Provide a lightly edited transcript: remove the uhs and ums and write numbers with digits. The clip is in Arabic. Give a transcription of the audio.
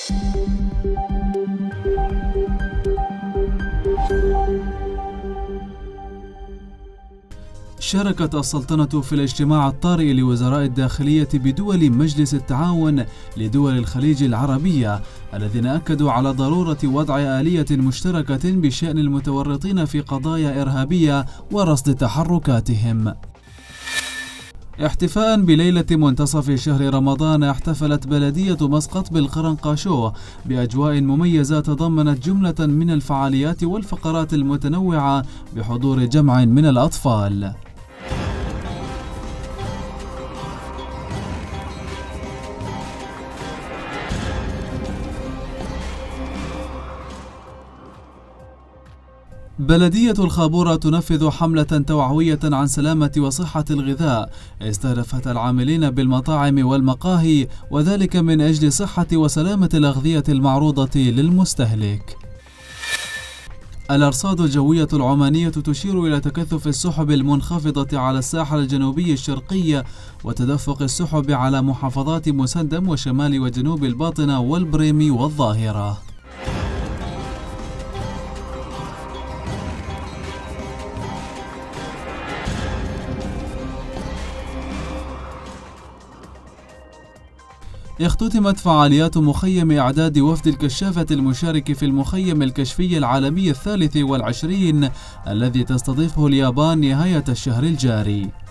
شاركت السلطنة في الاجتماع الطارئ لوزراء الداخلية بدول مجلس التعاون لدول الخليج العربية، الذين أكدوا على ضرورة وضع آلية مشتركة بشأن المتورطين في قضايا إرهابية ورصد تحركاتهم. احتفاء بليلة منتصف شهر رمضان، احتفلت بلدية مسقط بالقرنقاشو بأجواء مميزة تضمنت جملة من الفعاليات والفقرات المتنوعة بحضور جمع من الأطفال. بلدية الخابورة تنفذ حملة توعوية عن سلامة وصحة الغذاء استهدفت العاملين بالمطاعم والمقاهي، وذلك من أجل صحة وسلامة الأغذية المعروضة للمستهلك. الأرصاد الجوية العمانية تشير إلى تكثف السحب المنخفضة على الساحل الجنوبي الشرقي وتدفق السحب على محافظات مسندم وشمال وجنوب الباطنة والبريمي والظاهرة. اختتمت فعاليات مخيم إعداد وفد الكشافة المشارك في المخيم الكشفي العالمي 23 الذي تستضيفه اليابان نهاية الشهر الجاري.